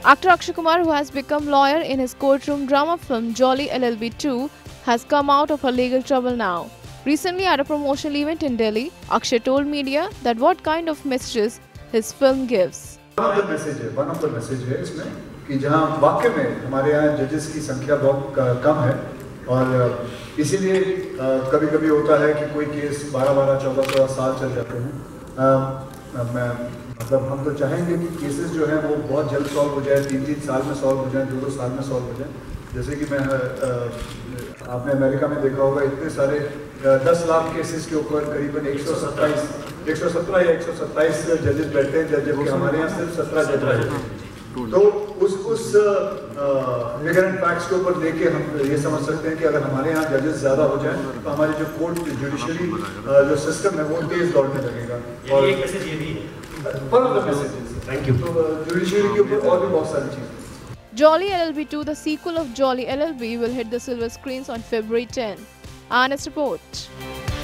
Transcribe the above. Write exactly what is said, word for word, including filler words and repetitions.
Actor Akshay Kumar, who has become lawyer in his courtroom drama film Jolly L L B two, has come out of her legal trouble now. Recently at a promotional event in Delhi, Akshay told media that what kind of messages his film gives. One of the message है, one of the message है इसमें कि जहाँ वाकई में हमारे यहाँ जजेस की संख्या बहुत कम है और इसीलिए कभी-कभी होता है कि कोई केस बारह बारह चौदह चौदह साल चल जाते हैं। मैं मतलब हम तो चाहेंगे कि केसेस जो हैं वो बहुत जल्द सॉल्व हो जाए, तीन तीन साल में सॉल्व हो जाए, दो दो साल में सॉल्व हो जाए। जैसे कि मैं आपने अमेरिका में देखा होगा, इतने सारे दस लाख केसेस के ऊपर करीबन एक सौ सत्ताईस एक सौ सत्रह या एक सौ सत्ताईस जजेस बैठते हैं, जबकि हमारे यहाँ सिर्फ सत्रह जज बैठते हैं। तो उस उस फिगर एंड फैक्ट्स के ऊपर लेके हम ये समझ सकते हैं कि अगर हमारे यहाँ जजेस ज़्यादा हो जाएं तो हमारी जो कोर्ट जुडिशरी जो सिस्टम है वो तेज दौड़ने लगेगा। और एक मैसेज ये भी है, one of the messages. Thank you. तो जुडिशरी के ऊपर और भी बहुत सारी चीज़ें। Jolly L L B two, the sequel of Jolly L L B, will hit the silver screens on February tenth. Honest report.